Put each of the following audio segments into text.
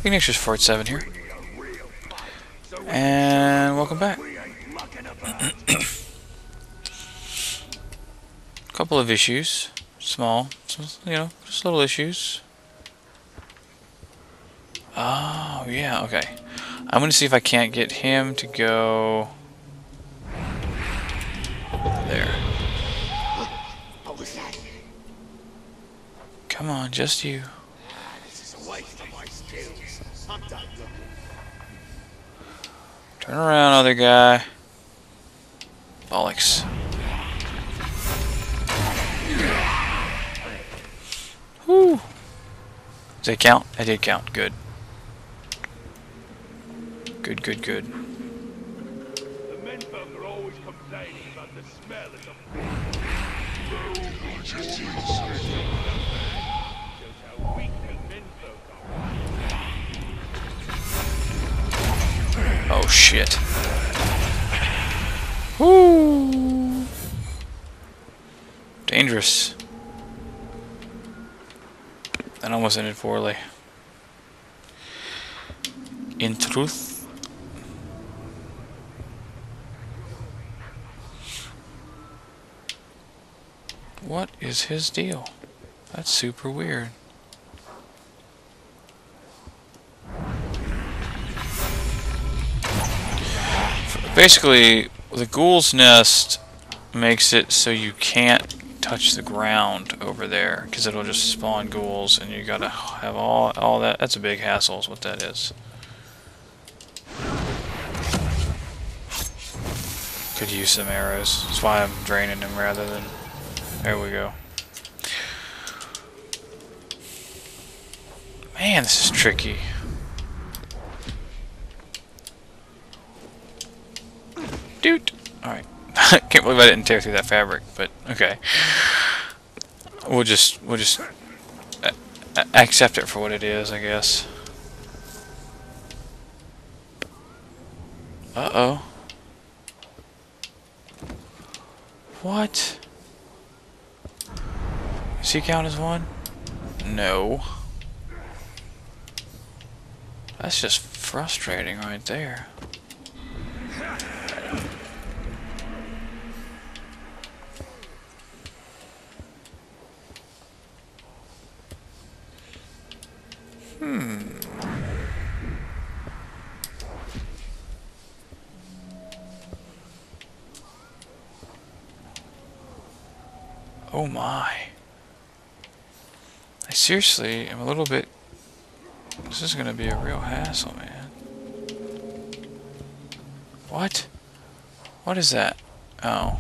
Phoenix 47 here. And welcome back. Couple of issues. Small. You know, just little issues. Oh, yeah, okay. I'm gonna see if I can't get him to go there. Come on, just you. Turn around, other guy. Bollocks. Whew. Did it count? I did count. Good. Good, good, good. The menfolk are always complaining about the smell of the shows how weak the menfolk are. Oh shit. Woo! Dangerous. That almost ended poorly. In truth. What is his deal? That's super weird. Basically, the ghoul's nest makes it so you can't touch the ground over there because it'll just spawn ghouls, and you gotta have all that. That's a big hassle, is what that is. Could use some arrows. That's why I'm draining them rather than. There we go. Man, this is tricky. Dude! Alright. Can't believe I didn't tear through that fabric, but okay. We'll just accept it for what it is, I guess. Uh-oh. What? Does he count as one? No. That's just frustrating right there. Oh my. I seriously am a little bit... This is gonna be a real hassle, man. What? What is that? Oh.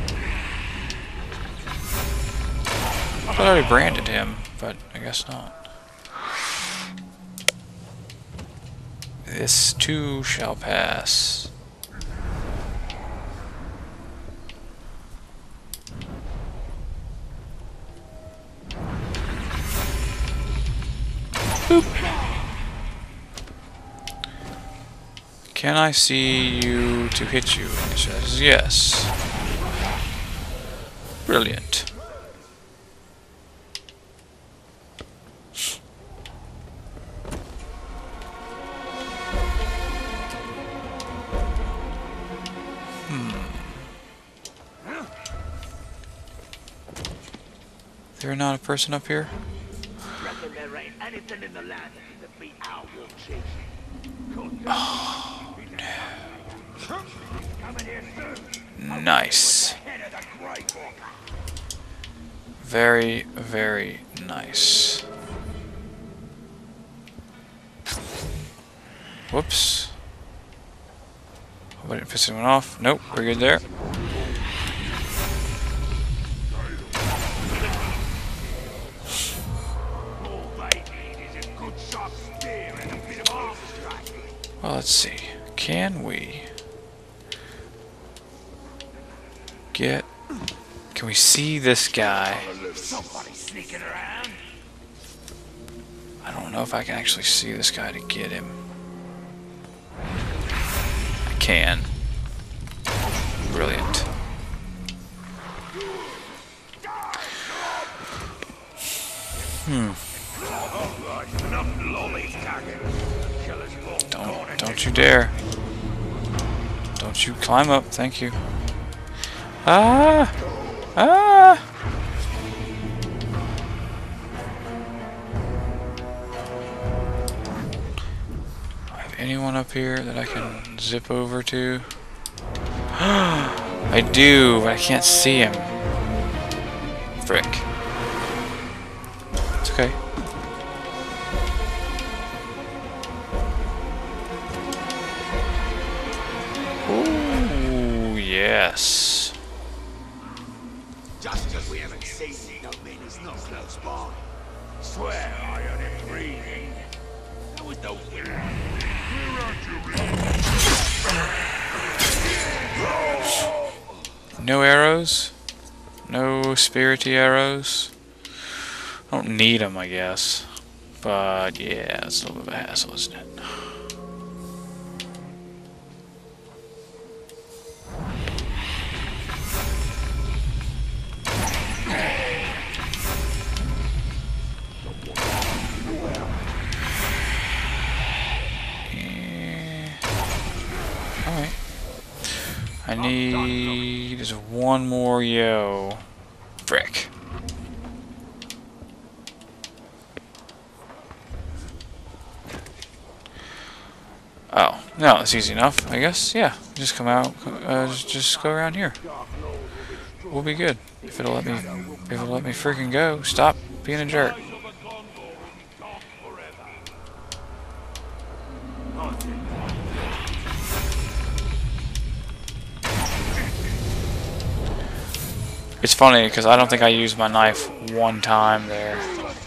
I already branded him, but I guess not. This too shall pass. Boop. Can I see you to hit you? And it says yes. Brilliant. There not a person up here? Oh, no. Nice. Very, very nice. Whoops. Hope I didn't piss anyone off. Nope, we're good there. Well, let's see. Can we get... Can we see this guy? I don't know if I can actually see this guy to get him. I can. Brilliant. Alright, enough lollygagging. Killer's more Don't you dare. Don't you climb up, thank you. Ah! Ah! Have anyone up here that I can zip over to? I do, but I can't see him. Frick. It's okay. Ooh, yes. Just because we haven't seen it, don't mean it's not close by. Swear I heard him breathing. That was no No arrows? No spirity arrows? I don't need them, I guess. But yeah, it's a little bit of a hassle, isn't it? Alright. I need just one more yo. Frick. Oh, no, it's easy enough, I guess. Yeah, just come out, just go around here. We'll be good. If it'll let me freaking go. Stop being a jerk. It's funny because I don't think I used my knife one time there.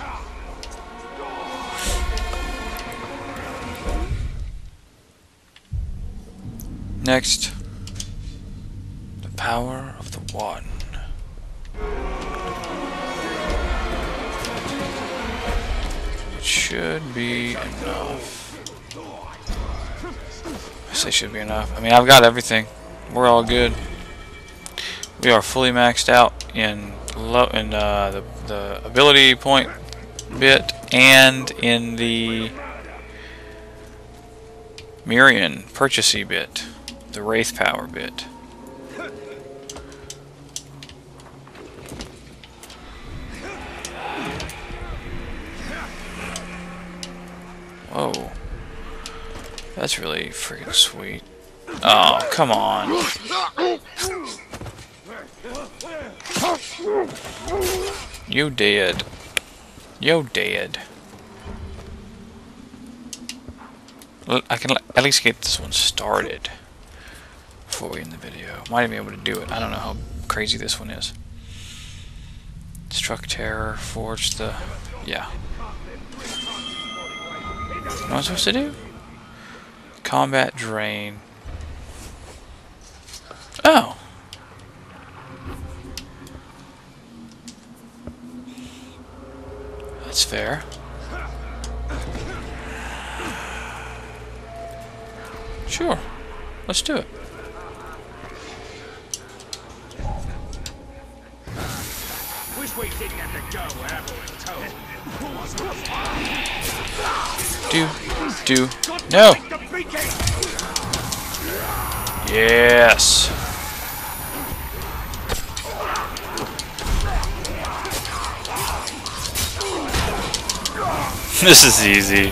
Next, the power of the one. It should be enough. I say should be enough. I mean, I've got everything. We're all good. We are fully maxed out in the ability point bit and in the Mirian purchasey bit, the Wraith power bit. Whoa, that's really freaking sweet. Oh, come on. You dead. You dead. Well, I can at least get this one started before we end the video. Might even be able to do it. I don't know how crazy this one is. Struck terror, forged the... yeah. What am I supposed to do? Combat drain. Oh! That's fair. Sure. Let's do it. Wish we didn't have to go wherever we're told. No! Yes! This is easy.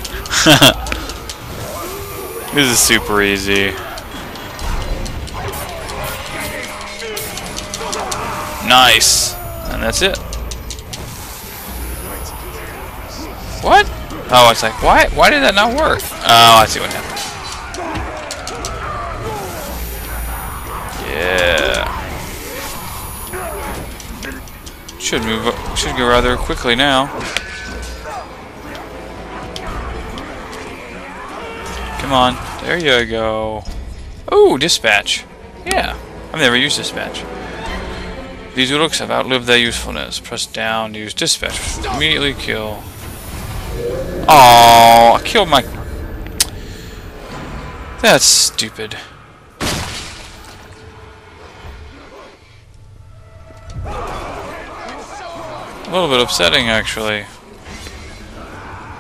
This is super easy. Nice. And that's it. What? Oh, it's like, why did that not work? Oh, I see what happened. Yeah. Should go rather quickly now. Come on. There you go. Oh, dispatch. Yeah. I've never used dispatch. These Uruks have outlived their usefulness. Press down to use dispatch. Immediately kill. Oh, I killed my... That's stupid. A little bit upsetting, actually.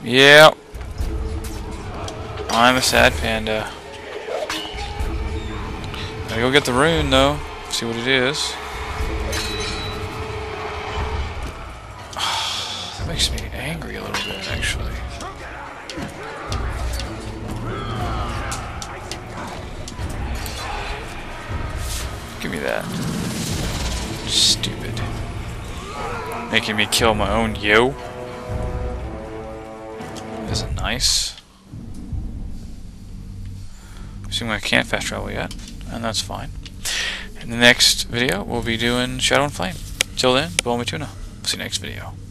Yep. I'm a sad panda. Gotta go get the rune though. See what it is. That makes me angry a little bit, actually. Give me that. Stupid. Making me kill my own yo. Isn't nice. Assuming I can't fast travel yet, and that's fine. In the next video, we'll be doing Shadow and Flame. Till then, blow me tuna. See you next video.